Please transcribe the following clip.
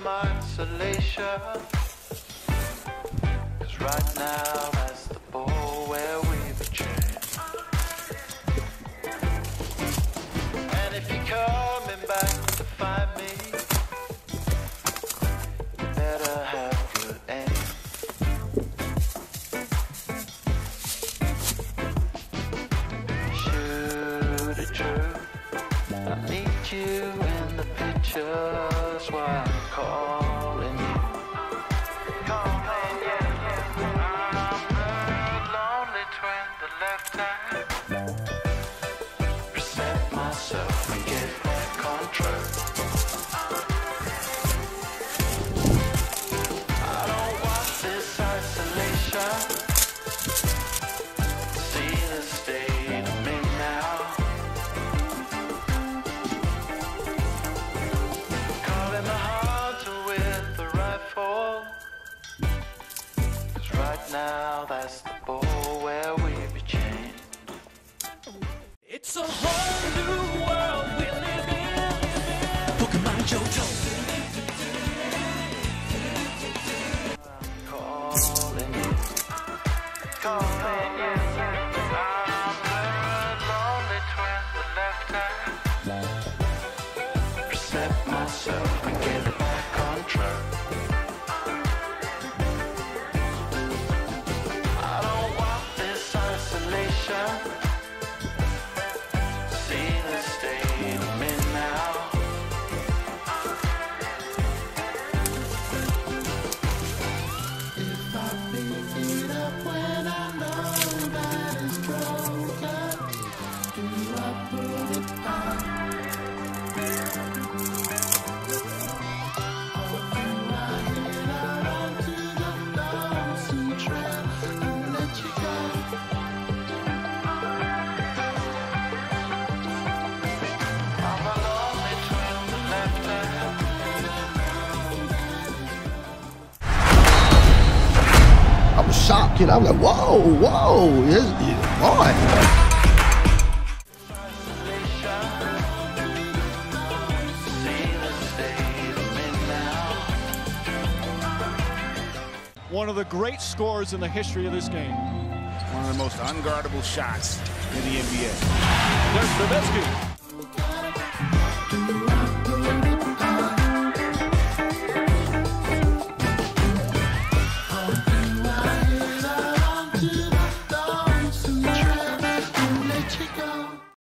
my isolation. 'Cause right now that's the ball where we betray. And if you're coming back to find me, you better have good aim. Shoot it true. I need you in the pictures while I'm calling you. Calling you. I'm the lonely twin, the left hand. Reset myself and get back on track. I don't want this isolation. See the state of me now. Calling the hunter with the rifle. 'Cause right now that's the ball where we be chained. It's a whole new world we live in. Pokemon JoJo. Calling you. Calling you. I'm the lonely twin, the left hand. Reset myself and get back on track. I don't want this isolation. See the state of me now. If I pick it up when I know that it's broken, do I put it on? Or do I head out onto the lonesome trail and let you go? I'm a lonely twin, the left hand. I was shocked, you know. I was like, whoa, whoa, boy. One of the great scores in the history of this game. One of the most unguardable shots in the NBA. There's Dumaguete.